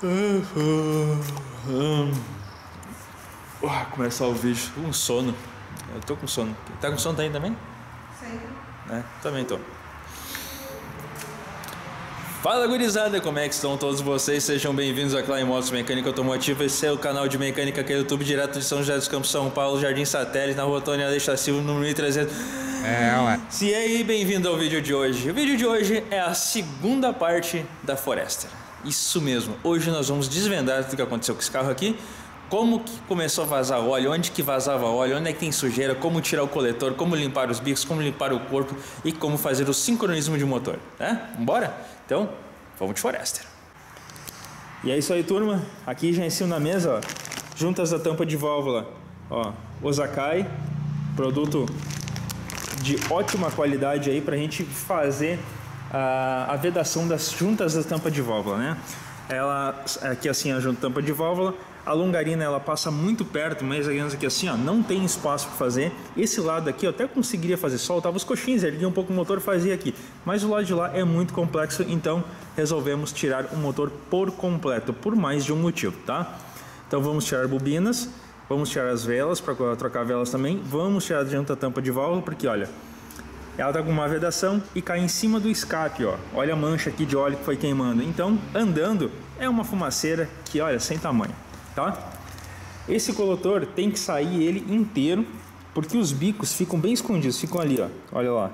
Começar o vídeo com sono. Eu tô com sono. Tá com sono aí também? Sempre. Também tô. Fala, gurizada, como é que estão todos vocês? Sejam bem-vindos a Klein Motos Mecânica Automotiva. Esse é o canal de mecânica aqui do YouTube, direto de São José dos Campos, São Paulo, Jardim Satélite, na rua Antônio Aleixo Silva, número 1300. E aí, bem-vindo ao vídeo de hoje. O vídeo de hoje é a segunda parte da Forester. Isso mesmo, hoje nós vamos desvendar tudo que aconteceu com esse carro aqui. Como que começou a vazar óleo, onde que vazava óleo, onde é que tem sujeira, como tirar o coletor, como limpar os bicos, como limpar o corpo e como fazer o sincronismo de motor, né? Vambora? Então, vamos de Forester. E é isso aí, turma. Aqui já em cima na mesa, ó, juntas da tampa de válvula, ó, Osakai, produto de ótima qualidade aí pra gente fazer a vedação das juntas da tampa de válvula, né? Ela aqui assim a junta tampa de válvula, a longarina ela passa muito perto, mas aqui assim ó, não tem espaço para fazer. Esse lado aqui eu até conseguiria fazer, soltava os coxins, erguia um pouco o motor, fazia aqui, mas o lado de lá é muito complexo, então resolvemos tirar o motor por completo, por mais de um motivo, tá? Então vamos tirar bobinas, vamos tirar as velas para trocar velas também, vamos tirar a junta tampa de válvula, porque olha, ela tá com uma vedação e cai em cima do escape, ó. Olha a mancha aqui de óleo que foi queimando. Então, andando é uma fumaceira que, olha, sem tamanho, tá? Esse coletor tem que sair ele inteiro, porque os bicos ficam bem escondidos, ficam ali, ó. Olha lá.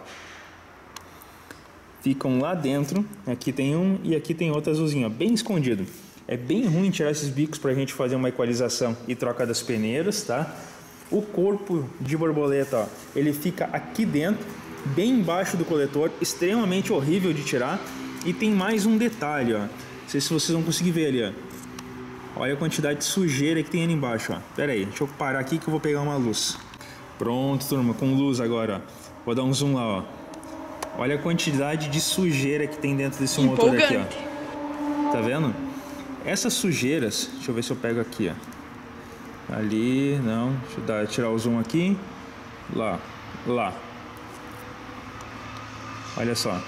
Ficam lá dentro. Aqui tem um e aqui tem outro azulzinho, ó, bem escondido. É bem ruim tirar esses bicos pra gente fazer uma equalização e troca das peneiras, tá? O corpo de borboleta, ó, ele fica aqui dentro, bem embaixo do coletor, extremamente horrível de tirar. E tem mais um detalhe, ó. Não sei se vocês vão conseguir ver ali, ó. Olha a quantidade de sujeira que tem ali embaixo, ó. Pera aí, deixa eu parar aqui que eu vou pegar uma luz. Pronto, turma, com luz agora, ó. Vou dar um zoom lá, ó. Olha a quantidade de sujeira que tem dentro desse motor aqui, ó. Tá vendo? Essas sujeiras, deixa eu ver se eu pego aqui, ó. Ali, não, deixa eu tirar o zoom aqui. Lá. Olha só,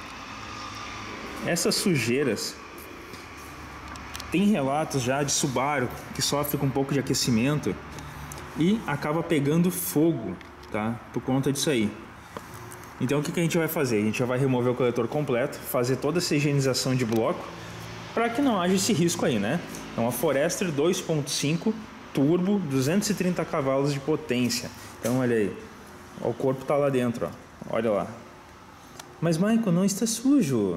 essas sujeiras, tem relatos já de Subaru que sofre com um pouco de aquecimento e acaba pegando fogo, tá? Por conta disso aí. Então o que a gente vai fazer? A gente já vai remover o coletor completo, fazer toda essa higienização de bloco para que não haja esse risco aí, né? É uma Forester 2.5 turbo, 230 cavalos de potência. Então olha aí, o corpo tá lá dentro, ó. Olha lá. Mas, Michael, não está sujo.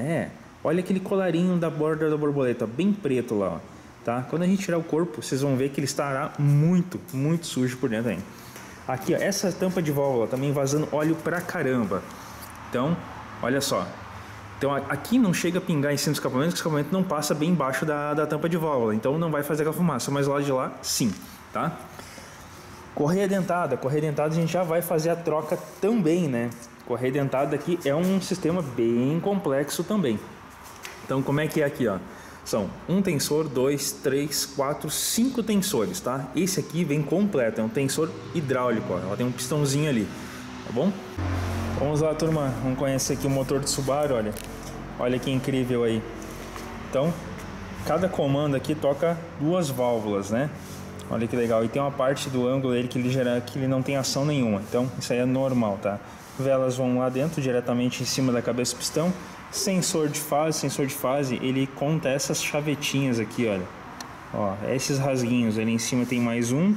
Olha aquele colarinho da borda da borboleta, bem preto lá, ó, tá? Quando a gente tirar o corpo, vocês vão ver que ele estará muito, muito sujo por dentro ainda. Aqui, ó, essa tampa de válvula também vazando óleo pra caramba. Então, olha só. Então, aqui não chega a pingar em cima do escapamento, porque o escapamento não passa bem embaixo da tampa de válvula. Então, não vai fazer aquela fumaça, mas lá de lá, sim, tá? Correia dentada a gente já vai fazer a troca também, né? Correia dentada aqui é um sistema bem complexo também. Então como é que é aqui, ó? São um tensor, 2, 3, 4, 5 tensores, tá? Esse aqui vem completo, é um tensor hidráulico, ó. Ela tem um pistãozinho ali, tá bom? Vamos lá, turma, vamos conhecer aqui o motor do Subaru, olha. Olha que incrível aí. Então, cada comando aqui toca duas válvulas, né? Olha que legal, e tem uma parte do ângulo dele que ele não tem ação nenhuma, então isso aí é normal, tá? Velas vão lá dentro, diretamente em cima da cabeça do pistão. Sensor de fase, ele conta essas chavetinhas aqui, olha. Ó, esses rasguinhos, ali em cima tem mais um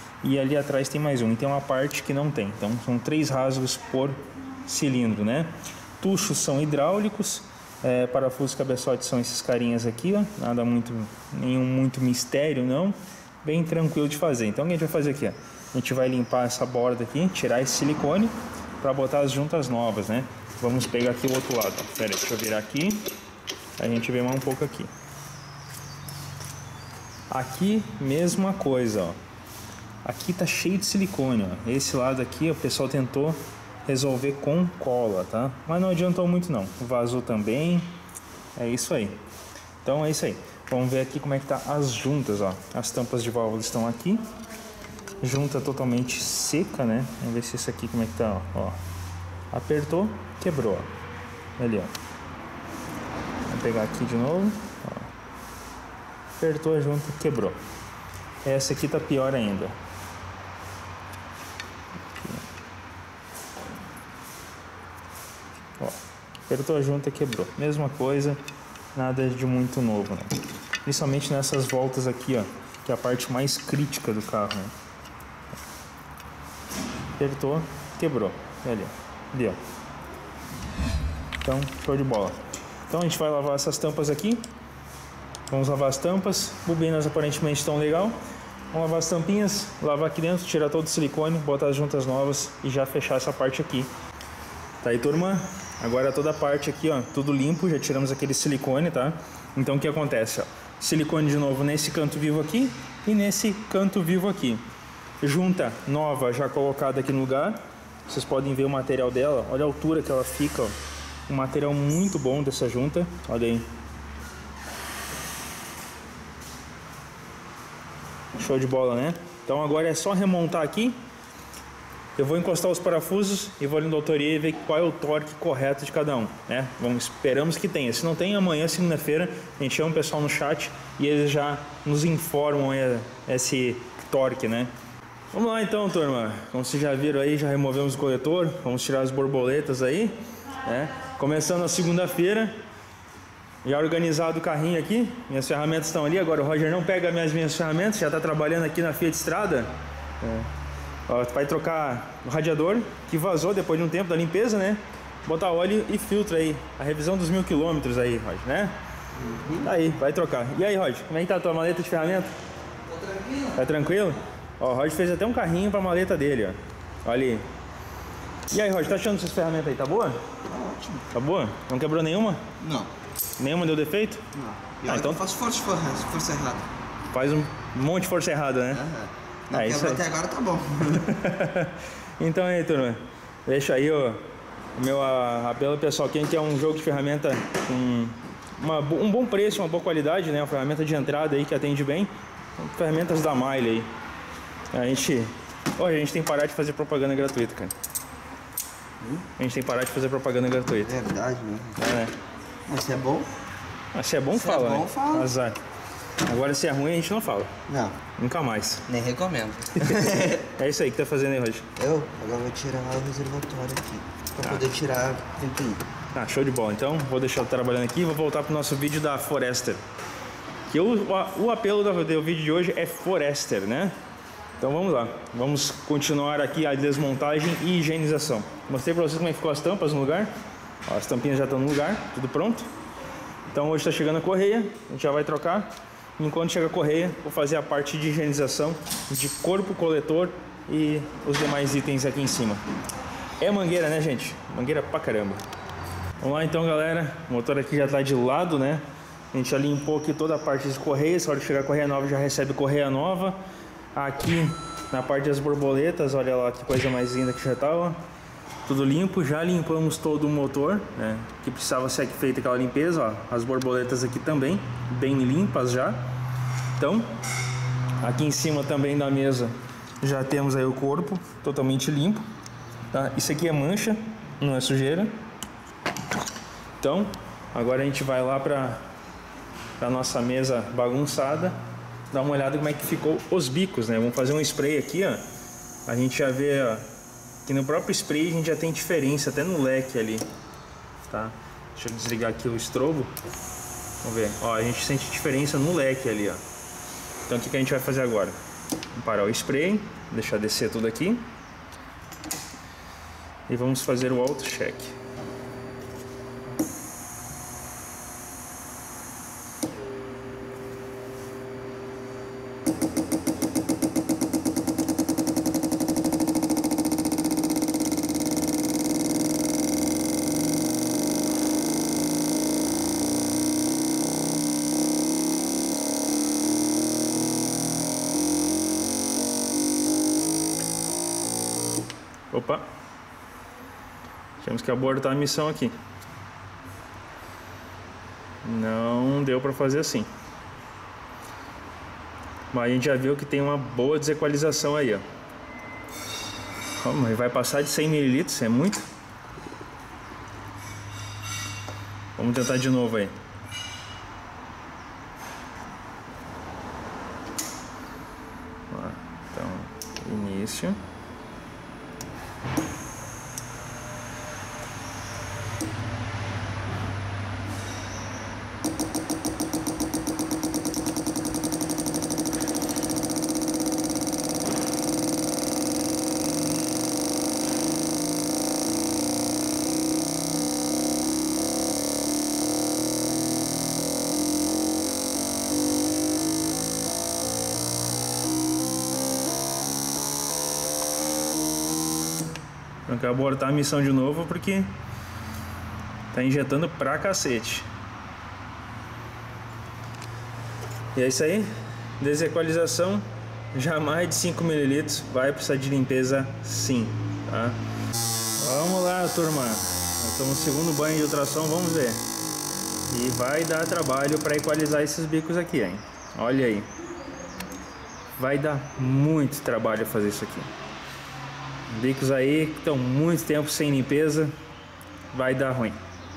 e ali atrás tem mais um. E tem uma parte que não tem, então são 3 rasgos por cilindro, né? Tuchos são hidráulicos, parafusos e cabeçotes são esses carinhas aqui, ó. Nada muito, nenhum muito mistério, não. Bem tranquilo de fazer. Então o que a gente vai fazer aqui, ó? A gente vai limpar essa borda aqui, tirar esse silicone para botar as juntas novas, né? Vamos pegar aqui o outro lado. Pera aí, deixa eu virar aqui. A gente vê mais um pouco aqui. Aqui, mesma coisa, ó. Aqui tá cheio de silicone, ó. Esse lado aqui, o pessoal tentou resolver com cola, tá? Mas não adiantou muito não. Vazou também. É isso aí. Então é isso aí. Vamos ver aqui como é que tá as juntas, ó. As tampas de válvula estão aqui. Junta totalmente seca, né? Vamos ver se isso aqui como é que tá, ó. Apertou, quebrou, ó. Ali, ó. Vou pegar aqui de novo, ó. apertou a junta, quebrou. Essa aqui tá pior ainda. Ó, apertou a junta, quebrou. Mesma coisa, nada de muito novo, né? Principalmente nessas voltas aqui, ó, que é a parte mais crítica do carro, né? Apertou, quebrou. Ali, ó. Então, show de bola. Então a gente vai lavar essas tampas aqui. Vamos lavar as tampas. Bobinas aparentemente estão legal. Vamos lavar as tampinhas, lavar aqui dentro, tirar todo o silicone, botar as juntas novas e já fechar essa parte aqui. Tá aí, turma? Agora toda a parte aqui, ó, tudo limpo, já tiramos aquele silicone, tá? Então o que acontece, ó? Silicone de novo nesse canto vivo aqui e nesse canto vivo aqui. Junta nova já colocada aqui no lugar. Vocês podem ver o material dela, olha a altura que ela fica, ó. Um material muito bom dessa junta, olha aí. Show de bola, né? Então agora é só remontar aqui. Eu vou encostar os parafusos e vou ali no doutoria e ver qual é o torque correto de cada um, né? Esperamos que tenha. Se não tem, amanhã, segunda-feira, a gente chama o pessoal no chat e eles já nos informam esse torque, né? Vamos lá então, turma. Como vocês já viram aí, já removemos o coletor. Vamos tirar as borboletas aí, né? Começando a segunda-feira. Já organizado o carrinho aqui. Minhas ferramentas estão ali. Agora o Roger não pega minhas ferramentas. Já está trabalhando aqui na Fiat Strada. Ó, vai trocar o radiador que vazou depois de um tempo da limpeza, né? Botar óleo e filtro aí. A revisão dos 1000 km aí, Roger, né? Aí, vai trocar. E aí, Roger, como é que tá a tua maleta de ferramenta? Tá tranquilo? Tá tranquilo? Ó, o Roger fez até um carrinho pra maleta dele, ó. Olha aí. E aí, Roger, tá achando essas ferramentas aí? Tá boa? Tá ótimo. Tá boa? Não quebrou nenhuma? Não. Nenhuma deu defeito? Não. Então eu faço força errada. faz um monte de força errada, né? Não, isso quebrou aí. até agora, tá bom. Então aí, turma, deixa aí o meu apelo pessoal. Quem quer um jogo de ferramenta com um bom preço, uma boa qualidade, né? Uma ferramenta de entrada aí que atende bem. Ferramentas da Miley aí. A gente tem que parar de fazer propaganda gratuita, cara. A gente tem que parar de fazer propaganda gratuita. É verdade, né? né? Mas se é bom? Mas se é bom, Se fala, é bom, né? fala. Azar. Agora se é ruim, a gente não fala. Não. Nunca mais. Nem recomendo. É isso aí que tá fazendo aí, Roger. Agora vou tirar o reservatório aqui. Pra poder tirar a ventoinha. Ah, show de bola. Então, vou deixar trabalhando aqui e vou voltar pro nosso vídeo da Forester. Que o apelo do vídeo de hoje é Forester, né? Então vamos lá. Vamos continuar aqui a desmontagem e higienização. Mostrei pra vocês como é que ficou as tampas no lugar. Ó, as tampinhas já estão no lugar, tudo pronto. Então hoje está chegando a correia, a gente já vai trocar. Enquanto chega a correia, vou fazer a parte de higienização de corpo, coletor e os demais itens aqui em cima. É mangueira, né, gente? Mangueira pra caramba. Vamos lá então, galera. O motor aqui já está de lado, né? A gente já limpou aqui toda a parte de correia. Se a hora de chegar a correia nova, já recebe correia nova. Aqui na parte das borboletas, olha lá que coisa mais linda que já tá, ó. Tudo limpo, já limpamos todo o motor, né? Que precisava ser feita aquela limpeza, ó. As borboletas aqui também, bem limpas já. Então, aqui em cima também da mesa já temos aí o corpo totalmente limpo, tá? Isso aqui é mancha, não é sujeira. Então, agora a gente vai lá para a nossa mesa bagunçada, dar uma olhada como é que ficou os bicos, né? Vamos fazer um spray aqui, ó. A gente já vê, ó, que no próprio spray a gente já tem diferença, até no leque ali, tá? Deixa eu desligar aqui o estrobo. Vamos ver, ó, a gente sente diferença no leque ali, ó. Então o que a gente vai fazer agora? Vamos parar o spray, deixar descer tudo aqui. E vamos fazer o auto-check. Opa, temos que abortar a missão aqui. Não deu para fazer assim. Mas a gente já viu que tem uma boa desequalização aí, ó. Mas vai passar de 100 ml, é muito. Vamos tentar de novo aí. Isso. Não quero abortar a missão de novo porque tá injetando pra cacete. E é isso aí. Desequalização já mais de 5 ml. Vai precisar de limpeza sim, tá? Vamos lá, turma. Nós estamos no segundo banho de ultrassom, vamos ver. E vai dar trabalho para equalizar esses bicos aqui, hein? Olha aí. Vai dar muito trabalho fazer isso aqui. Bicos aí que estão muito tempo sem limpeza, vai dar ruim.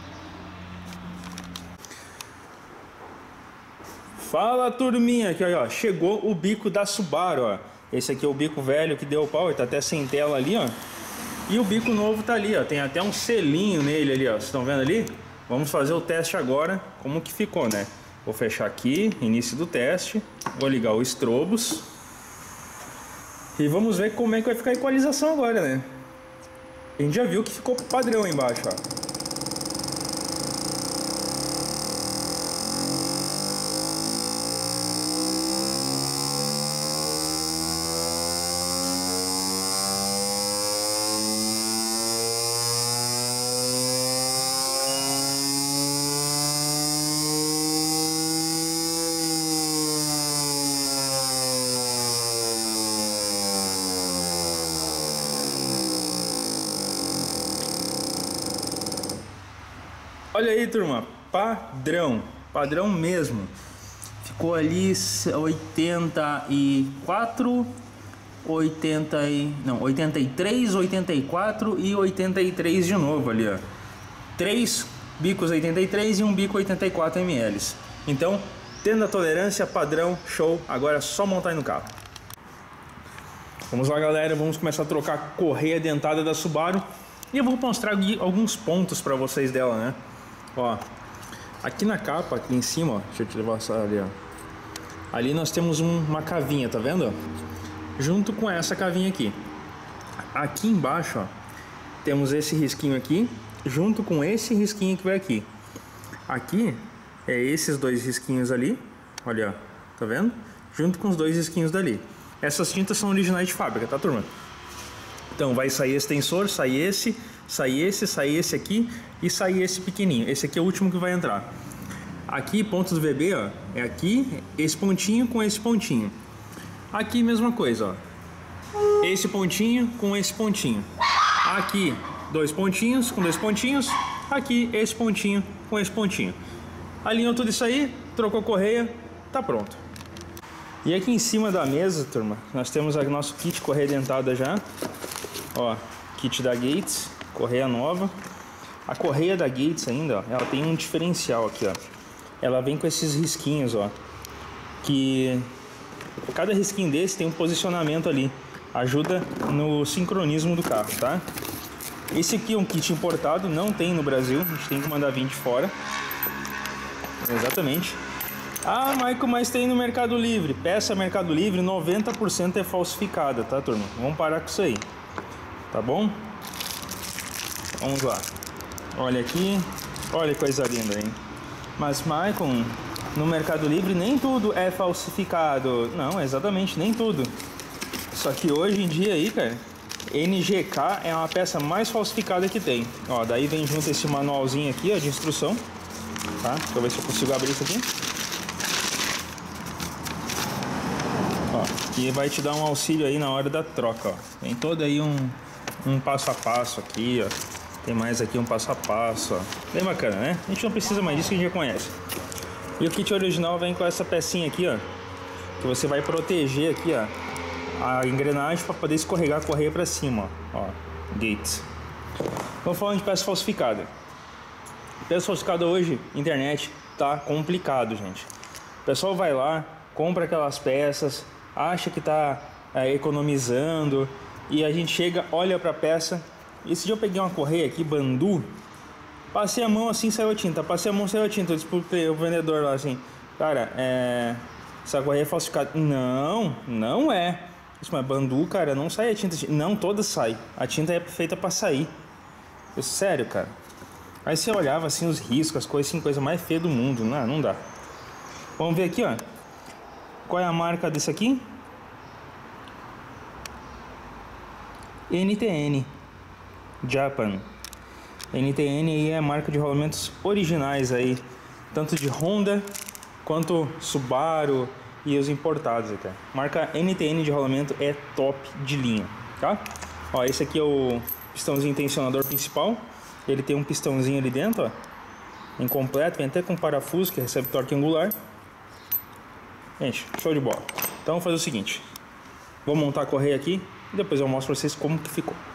Fala, turminha, aqui ó, chegou o bico da Subaru, ó. Esse aqui é o bico velho que deu pau, ele tá até sem tela ali, ó. E o bico novo tá ali, ó, tem até um selinho nele ali, ó. Vocês estão vendo ali? Vamos fazer o teste agora, como que ficou, né? Vou fechar aqui, início do teste, vou ligar o estrobos. E vamos ver como é que vai ficar a equalização agora, né? A gente já viu que ficou padrão embaixo, ó. Olha aí, turma, padrão, padrão mesmo. Ficou ali 84, 83, 84 e 83 de novo ali, ó. 3 bicos 83 e um bico 84 ml. Então, tendo a tolerância, padrão, show. Agora é só montar aí no carro. Vamos lá, galera, vamos começar a trocar a correia dentada da Subaru. E eu vou mostrar aqui alguns pontos para vocês dela, né? Ó, aqui na capa, aqui em cima, ó, deixa eu te levar ali, ó. Ali nós temos uma cavinha, tá vendo? Junto com essa cavinha aqui. Aqui embaixo, ó, temos esse risquinho aqui, junto com esse risquinho que vai aqui. Aqui é esses dois risquinhos ali, olha, ó, tá vendo? Junto com os dois risquinhos dali. Essas tintas são originais de fábrica, tá, turma? Então vai sair esse tensor, sai esse aqui e sai esse pequenininho. Esse aqui é o último que vai entrar. Aqui, ponto do VB, ó, é aqui, esse pontinho com esse pontinho. Aqui, mesma coisa, ó. Esse pontinho com esse pontinho. Aqui, dois pontinhos com dois pontinhos. Aqui, esse pontinho com esse pontinho. Alinhou tudo isso aí, trocou correia, tá pronto. E aqui em cima da mesa, turma, nós temos o nosso kit correia dentada já. Ó, kit da Gates, correia nova. A correia da Gates ainda, ó, ela tem um diferencial aqui, ó. Ela vem com esses risquinhos, ó, que cada risquinho desse tem um posicionamento ali, ajuda no sincronismo do carro, tá? Esse aqui é um kit importado, não tem no Brasil, a gente tem que mandar vir de fora. Exatamente. Ah, Michael, mas tem no Mercado Livre. Peça Mercado Livre, 90% é falsificada, tá, turma? Vamos parar com isso aí. Tá bom? Vamos lá. Olha aqui. Olha que coisa linda, hein? Mas, Michael, no Mercado Livre nem tudo é falsificado. Não, exatamente, nem tudo. Só que hoje em dia aí, cara, NGK é uma peça mais falsificada que tem. Ó, daí vem junto esse manualzinho aqui, ó, de instrução. Tá? Deixa eu ver se eu consigo abrir isso aqui. Ó, que vai te dar um auxílio aí na hora da troca, ó. Tem todo aí um passo a passo aqui, ó. Tem mais aqui um passo a passo, ó. Bem bacana, né? A gente não precisa mais disso, que a gente já conhece. E o kit original vem com essa pecinha aqui, ó, que você vai proteger aqui, ó, a engrenagem para poder escorregar a correia para cima, ó. Gates. Vamos falar de peça falsificada. Peça falsificada hoje, internet, tá complicado, gente. O pessoal vai lá, compra aquelas peças, acha que tá economizando, E a gente chega, olha pra peça. Esse dia eu peguei uma correia aqui, Bandu. Passei a mão assim, saiu a tinta. Passei a mão, saiu a tinta. Eu disse pro vendedor lá assim: cara, essa correia é falsificada. Não, não é. Isso, mas Bandu, cara, não sai a tinta. Não, toda sai. A tinta é feita pra sair. Eu, sério, cara. Aí você olhava assim os riscos, as coisas assim, coisa mais feia do mundo. Não dá. Vamos ver aqui, ó. Qual é a marca desse aqui? NTN Japan. NTN aí é a marca de rolamentos originais aí, tanto de Honda quanto Subaru e os importados aqui. Marca NTN de rolamento é top de linha, tá? Ó, esse aqui é o pistãozinho tensionador principal. Ele tem um pistãozinho ali dentro, ó, incompleto, vem até com parafuso que recebe torque angular. Gente, show de bola. Então vamos fazer o seguinte: vou montar a correia aqui e depois eu mostro pra vocês como que ficou.